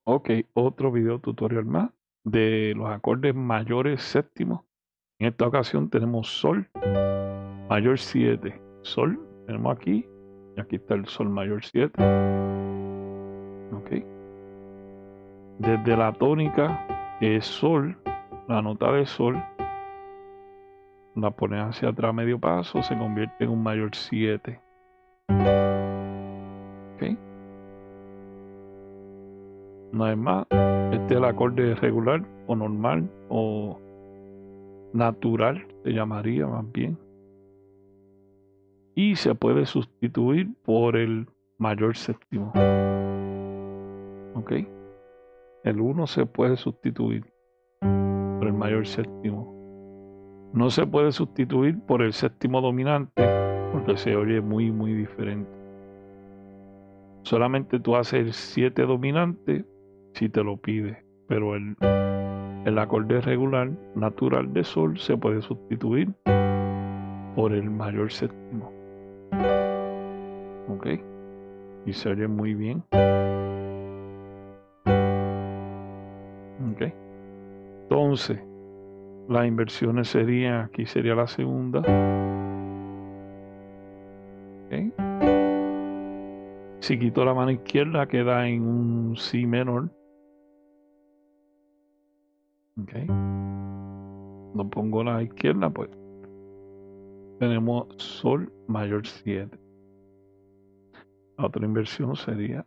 Ok, otro video tutorial más de los acordes mayores séptimos. En esta ocasión tenemos Sol mayor 7. Sol, tenemos aquí, y aquí está el Sol mayor 7. Ok. Desde la tónica es Sol, la nota de Sol, la pones hacia atrás medio paso, se convierte en un mayor 7. Ok. No hay más. Este es el acorde regular o normal o natural, se llamaría más bien. Y se puede sustituir por el mayor séptimo. Ok. El 1 se puede sustituir por el mayor séptimo. No se puede sustituir por el séptimo dominante porque se oye muy, muy diferente. Solamente tú haces el 7 dominante si te lo pide, pero el acorde regular, natural de Sol se puede sustituir por el mayor séptimo. Ok. Y se oye muy bien. Ok. Entonces, las inversiones serían, aquí sería la segunda. Okay. Si quito la mano izquierda queda en un Si menor. Okay. No pongo la izquierda, pues tenemos Sol mayor 7. La otra inversión sería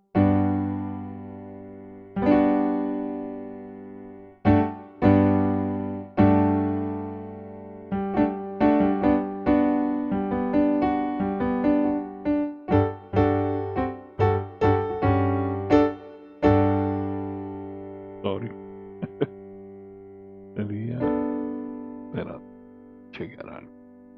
sorry. Sería, espera, chequear algo.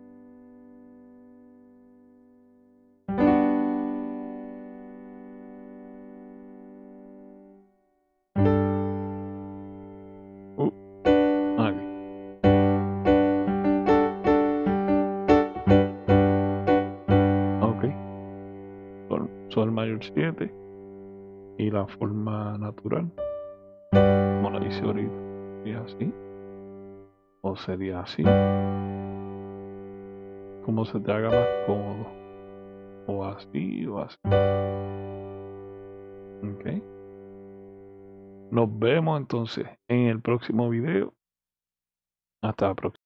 Aquí. Ok. Sol mayor 7 y la forma natural, como la hice ahorita, sería así o sería así, como se te haga más cómodo, o así o así. Ok. Nos vemos entonces en el próximo video. Hasta la próxima.